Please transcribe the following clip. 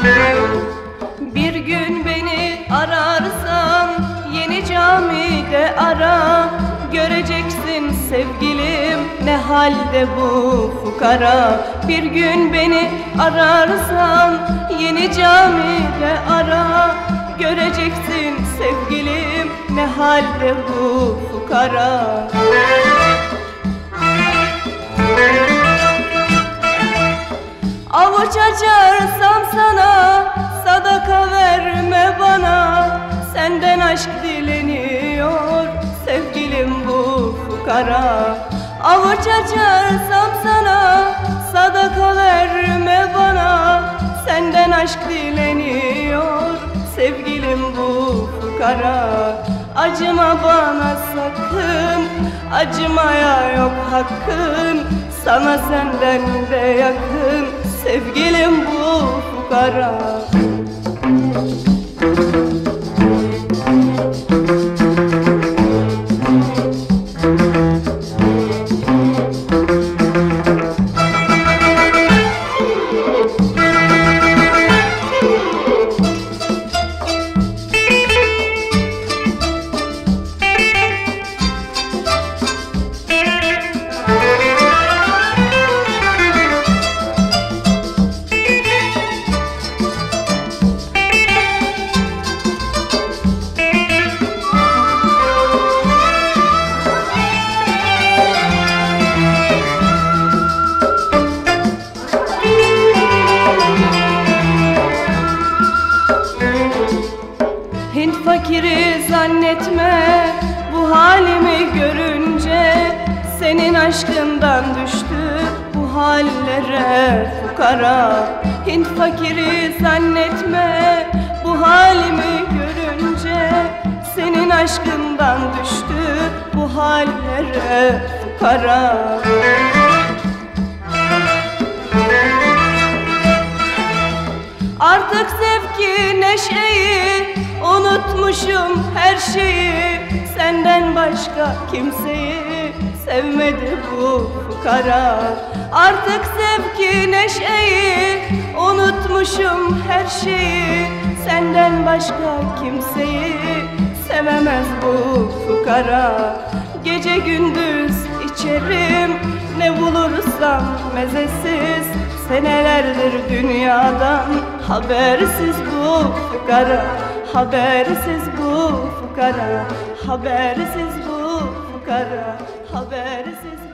Bir gün beni ararsan yeni camide ara, göreceksin sevgilim ne halde bu fukara. Bir gün beni ararsan yeni camide ara, göreceksin sevgilim ne halde bu fukara. Avuç açarsam sana, sadaka verme bana. Senden aşk dileniyor sevgilim bu fukara. Avuç açarsam sana, sadaka verme bana. Senden aşk dileniyor sevgilim bu fukara. Acıma bana sakın, acımaya yok hakkın. Sana senden de yakın sevgilim bu fukara. Hint fakiri zannetme bu halimi görünce, senin aşkından düştü bu hallere fukara. Hint fakiri zannetme bu halimi görünce, senin aşkından düştü bu hallere fukara. Artık zevki neşeyi unutmuşum her şeyi, senden başka kimseyi sevmedi bu fukara. Artık zevki neşeyi unutmuşum her şeyi, senden başka kimseyi sevemez bu fukara. Gece gündüz içerim ne bulursam mezesiz, senelerdir dünyadan habersiz bu fukara. Habersiz bu fukara, habersiz bu fukara, habersiz bu